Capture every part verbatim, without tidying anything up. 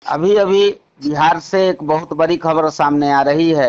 अभी अभी बिहार से एक बहुत बड़ी खबर सामने आ रही है।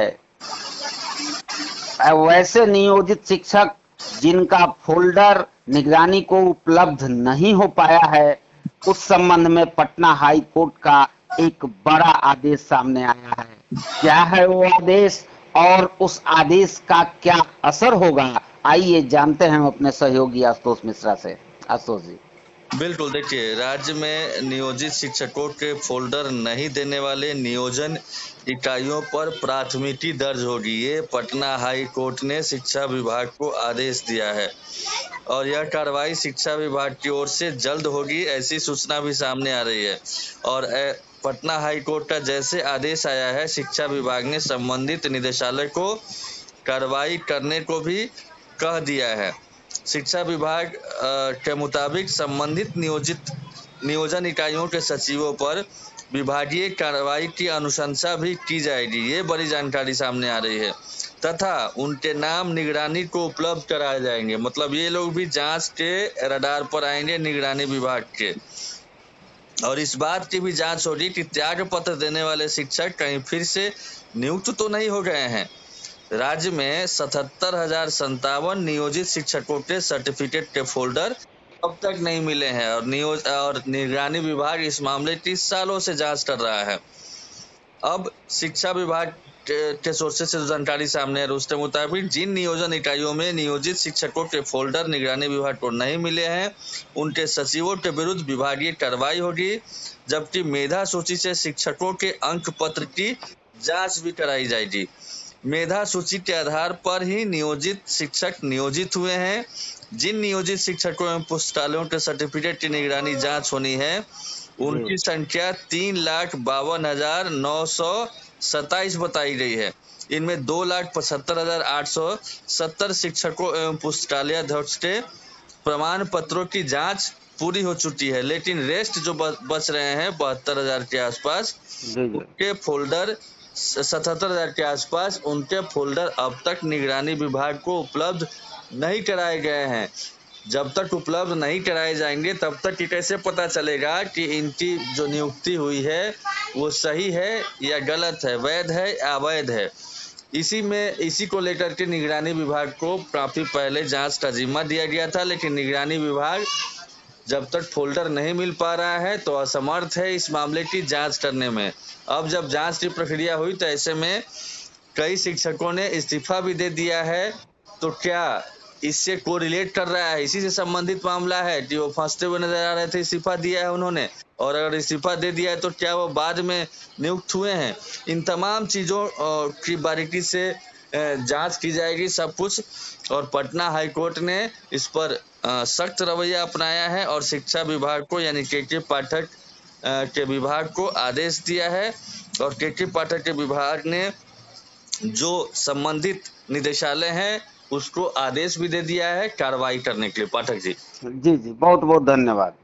वैसे नियोजित शिक्षक जिनका फोल्डर निगरानी को उपलब्ध नहीं हो पाया है, उस संबंध में पटना हाई कोर्ट का एक बड़ा आदेश सामने आया है। क्या है वो आदेश और उस आदेश का क्या असर होगा, आइए जानते हैं हम अपने सहयोगी आशुतोष मिश्रा से। आशुतोष जी। बिल्कुल, देखिए राज्य में नियोजित शिक्षकों के फोल्डर नहीं देने वाले नियोजन इकाइयों पर प्राथमिकी दर्ज होगी। ये पटना हाई कोर्ट ने शिक्षा विभाग को आदेश दिया है और यह कार्रवाई शिक्षा विभाग की ओर से जल्द होगी, ऐसी सूचना भी सामने आ रही है। और पटना हाई कोर्ट का जैसे आदेश आया है, शिक्षा विभाग ने संबंधित निदेशालय को कार्रवाई करने को भी कह दिया है। शिक्षा विभाग के मुताबिक संबंधित नियोजित नियोजन इकाइयों के सचिवों पर विभागीय कार्रवाई की अनुशंसा भी की जाएगी। ये बड़ी जानकारी सामने आ रही है तथा उनके नाम निगरानी को उपलब्ध कराए जाएंगे। मतलब ये लोग भी जांच के रडार पर आएंगे निगरानी विभाग के। और इस बात की भी जांच होगी कि त्याग पत्र देने वाले शिक्षक कहीं फिर से नियुक्त तो नहीं हो गए हैं। राज्य में सतहत्तर हजार संतावन नियोजित शिक्षकों के सर्टिफिकेट के फोल्डर अब तक नहीं मिले हैं और नियोज और निगरानी विभाग इस मामले की सालों से जांच कर रहा है। अब शिक्षा विभाग के सोर्सेस से जानकारी सामने है, उसके मुताबिक जिन नियोजन इकाइयों में नियोजित शिक्षकों के फोल्डर निगरानी विभाग को नहीं मिले हैं, उनके सचिवों के विरुद्ध विभागीय कार्रवाई होगी, जबकि मेधा सूची से शिक्षकों के अंक पत्र की जांच भी कराई जाएगी। मेधा सूची के आधार पर ही नियोजित शिक्षक नियोजित हुए हैं। जिन नियोजित शिक्षकों एवं पुस्तकालयों के सर्टिफिकेट की निगरानी जांच होनी है, उनकी संख्या तीन लाख बावन हजार नौ सौ सत्ताईस बताई गई है। इनमें दो लाख पचहत्तर हजार आठ सौ सत्तर शिक्षकों एवं पुस्तकालय अध्यक्ष के प्रमाण पत्रों की जांच पूरी हो चुकी है, लेकिन रेस्ट जो बच रहे हैं बहत्तर हजार के आसपास, उनके फोल्डर सतहत्तर हजार के आसपास उनके फोल्डर अब तक निगरानी विभाग को उपलब्ध नहीं कराए गए हैं। जब तक उपलब्ध नहीं कराए जाएंगे तब तक कैसे पता चलेगा कि इनकी जो नियुक्ति हुई है वो सही है या गलत है, वैध है या अवैध है। इसी में इसी को लेकर के निगरानी विभाग को काफी पहले जांच का जिम्मा दिया गया था, लेकिन निगरानी विभाग जब तक फोल्डर नहीं मिल पा रहा है तो असमर्थ है इस मामले की जांच करने में। अब जब जांच की प्रक्रिया हुई तो ऐसे में कई शिक्षकों ने इस्तीफा भी दे दिया है। तो क्या इससे कोरिलेट कर रहा है, इसी से संबंधित मामला है कि वो फंसते हुए नजर आ रहे थे, इस्तीफा दिया है उन्होंने, और अगर इस्तीफा दे दिया है तो क्या वो बाद में नियुक्त हुए हैं? इन तमाम चीजों की बारीकी से जांच की जाएगी सब कुछ। और पटना हाई कोर्ट ने इस पर सख्त रवैया अपनाया है और शिक्षा विभाग को यानी के के पाठक के विभाग को आदेश दिया है और के के पाठक के विभाग ने जो संबंधित निदेशालय है उसको आदेश भी दे दिया है कार्रवाई करने के लिए। पाठक जी। जी जी, बहुत बहुत धन्यवाद।